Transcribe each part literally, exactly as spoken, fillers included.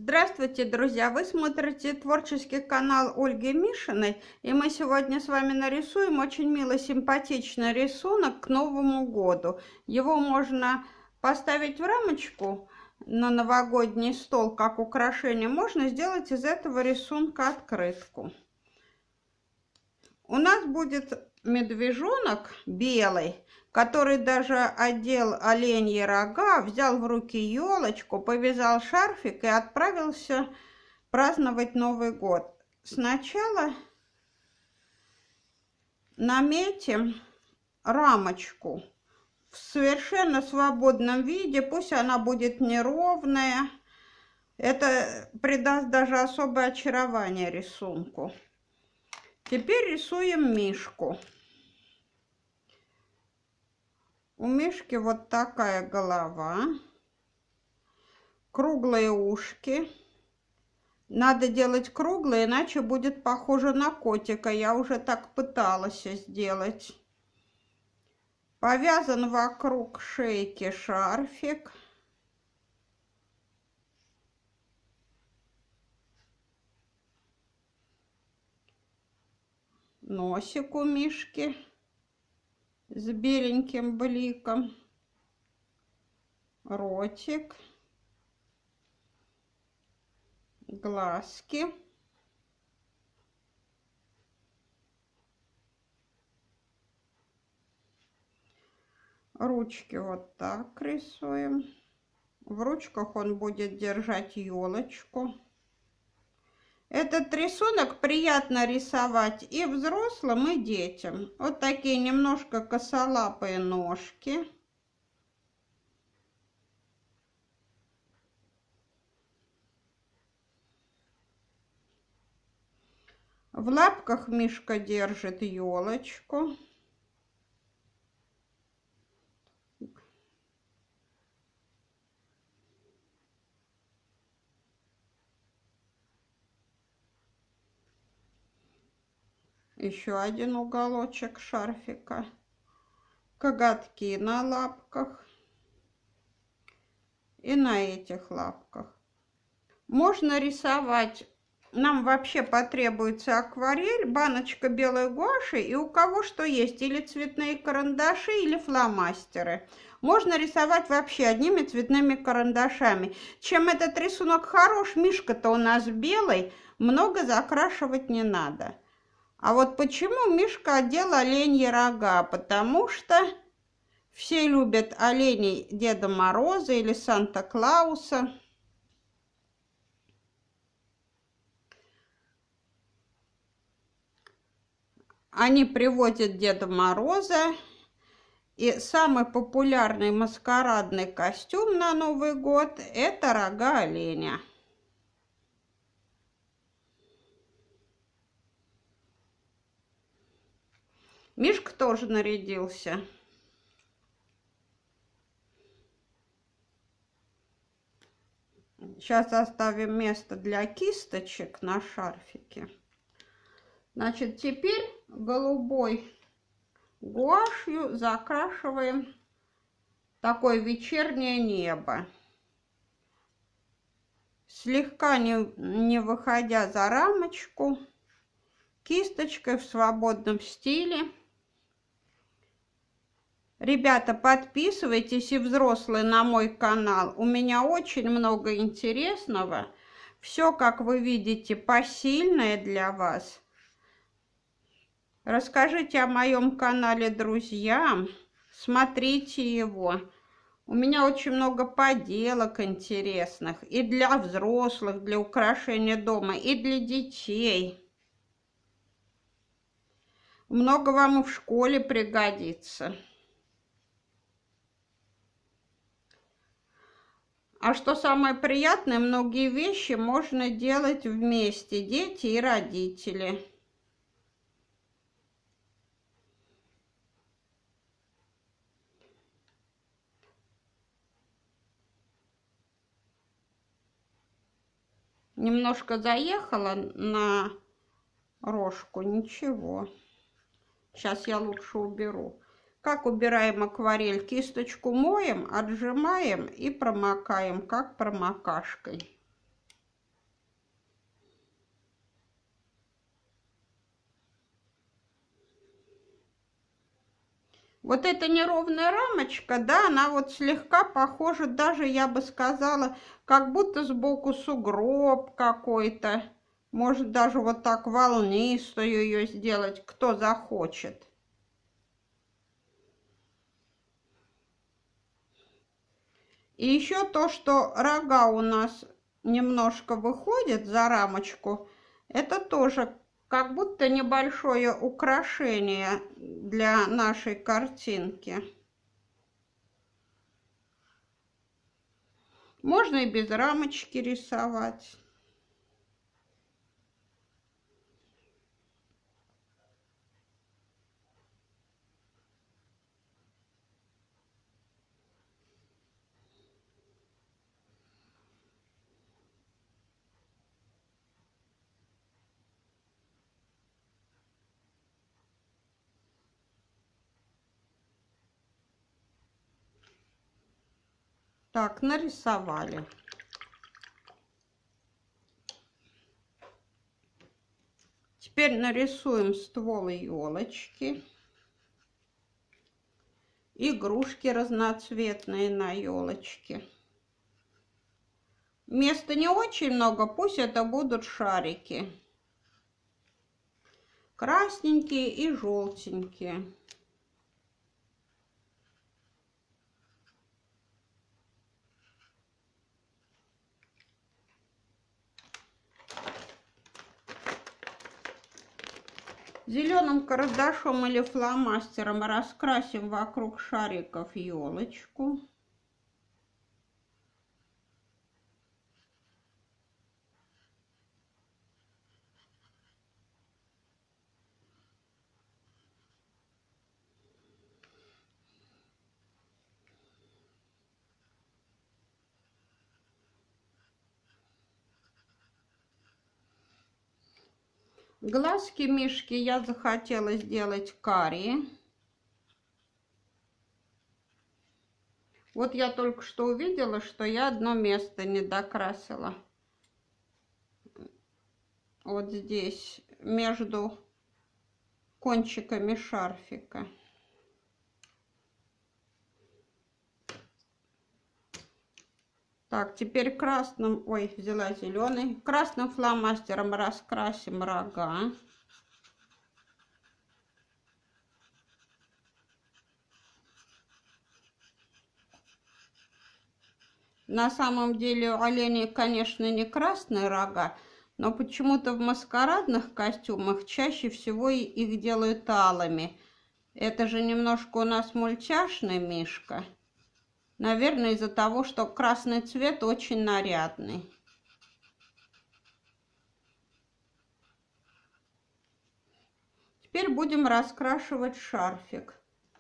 Здравствуйте, друзья! Вы смотрите творческий канал Ольги Мишиной, и мы сегодня с вами нарисуем очень милый, симпатичный рисунок к Новому году. Его можно поставить в рамочку на новогодний стол как украшение, можно сделать из этого рисунка открытку. У нас будет медвежонок белый, который даже одел оленьи рога, взял в руки елочку, повязал шарфик и отправился праздновать Новый год. Сначала наметим рамочку в совершенно свободном виде, пусть она будет неровная. Это придаст даже особое очарование рисунку. Теперь рисуем мишку. У мишки вот такая голова, круглые ушки. Надо делать круглые, иначе будет похоже на котика. Я уже так пыталась сделать. Повязан вокруг шейки шарфик. Носик у мишки с беленьким бликом, ротик, глазки, ручки вот так рисуем. В ручках он будет держать елочку. Этот рисунок приятно рисовать и взрослым, и детям. Вот такие немножко косолапые ножки. В лапках мишка держит елочку. Еще один уголочек шарфика. Коготки на лапках и на этих лапках. Можно рисовать. Нам вообще потребуется акварель, баночка белой гуаши и у кого что есть. Или цветные карандаши, или фломастеры. Можно рисовать вообще одними цветными карандашами. Чем этот рисунок хорош, мишка-то у нас белый, много закрашивать не надо. А вот почему мишка одел оленьи рога? Потому что все любят оленей Деда Мороза или Санта-Клауса. Они приводят Деда Мороза. И самый популярный маскарадный костюм на Новый год – это рога оленя. Мишка тоже нарядился. Сейчас оставим место для кисточек на шарфике. Значит, теперь голубой гуашью закрашиваем такое вечернее небо. Слегка не, не выходя за рамочку, кисточкой в свободном стиле. Ребята, подписывайтесь и взрослые на мой канал. У меня очень много интересного. Все, как вы видите, посильное для вас. Расскажите о моем канале друзьям. Смотрите его. У меня очень много поделок интересных. И для взрослых, для украшения дома, и для детей. Много вам и в школе пригодится. А что самое приятное, многие вещи можно делать вместе, дети и родители. Немножко заехала на рожку, ничего. Сейчас я лучше уберу. Как убираем акварель? Кисточку моем, отжимаем и промокаем, как промокашкой. Вот эта неровная рамочка, да, она вот слегка похожа, даже я бы сказала, как будто сбоку сугроб какой-то. Может даже вот так волнистую ее сделать, кто захочет. И еще то, что рога у нас немножко выходят за рамочку, это тоже как будто небольшое украшение для нашей картинки. Можно и без рамочки рисовать. Так, нарисовали. Теперь нарисуем ствол елочки. Игрушки разноцветные на елочке. Места не очень много, пусть это будут шарики. Красненькие и желтенькие. Зеленым карандашом или фломастером раскрасим вокруг шариков елочку. Глазки мишки я захотела сделать карие. Вот я только что увидела, что я одно место не докрасила. Вот здесь, между кончиками шарфика. Так, теперь красным, ой, взяла зеленый. Красным фломастером раскрасим рога. На самом деле у оленей, конечно, не красные рога, но почему-то в маскарадных костюмах чаще всего их делают алыми. Это же немножко у нас мультяшный мишка. Наверное, из-за того, что красный цвет очень нарядный. Теперь будем раскрашивать шарфик.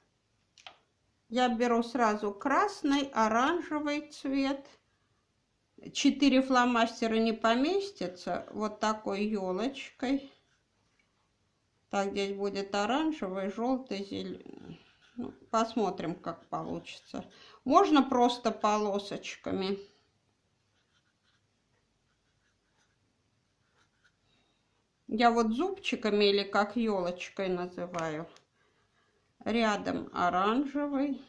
Я беру сразу красный, оранжевый цвет. Четыре фломастера не поместится. Вот такой елочкой. Так, здесь будет оранжевый, желтый, зеленый. Ну, посмотрим, как получится. Можно просто полосочками. Я вот зубчиками или как елочкой называю. Рядом оранжевый.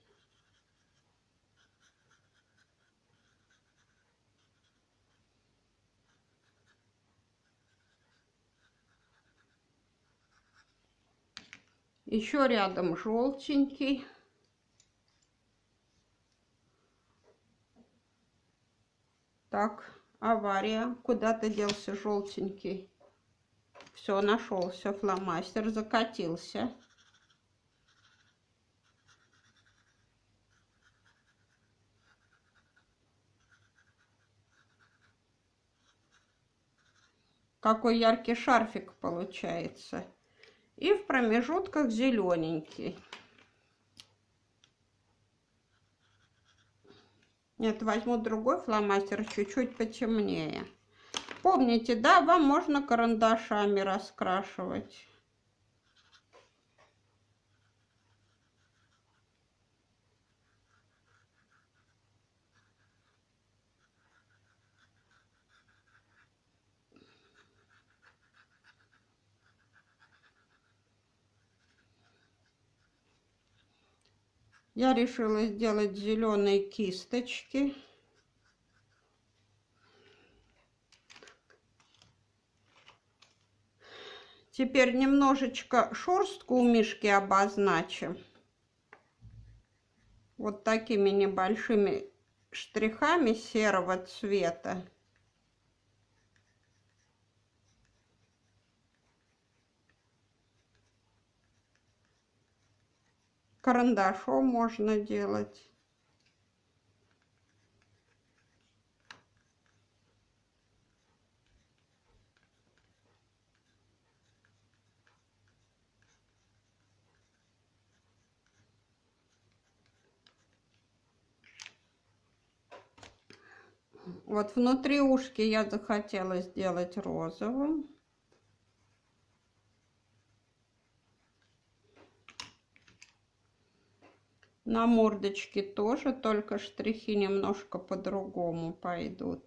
Еще рядом желтенький. Так, авария. Куда-то делся желтенький. Все, нашелся фломастер, закатился. Какой яркий шарфик получается. И в промежутках зелененький. Нет, возьму другой фломастер, чуть-чуть потемнее. Помните, да, вам можно карандашами раскрашивать. Я решила сделать зеленые кисточки. Теперь немножечко шерстку у мишки обозначим. Вот такими небольшими штрихами серого цвета. Карандашом можно делать. Вот внутри ушки я захотела сделать розовым. На мордочке тоже, только штрихи немножко по-другому пойдут.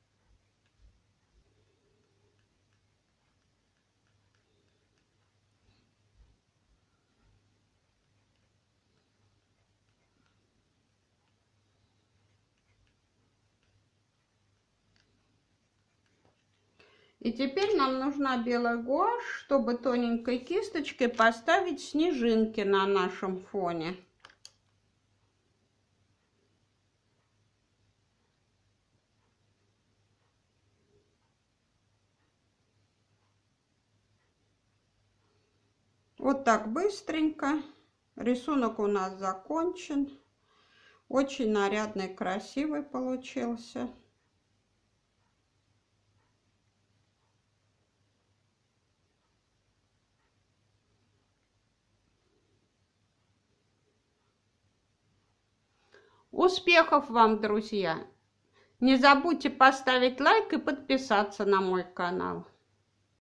И теперь нам нужна белая гуашь, чтобы тоненькой кисточкой поставить снежинки на нашем фоне. Вот так быстренько. Рисунок у нас закончен. Очень нарядный, красивый получился. Успехов вам, друзья! Не забудьте поставить лайк и подписаться на мой канал.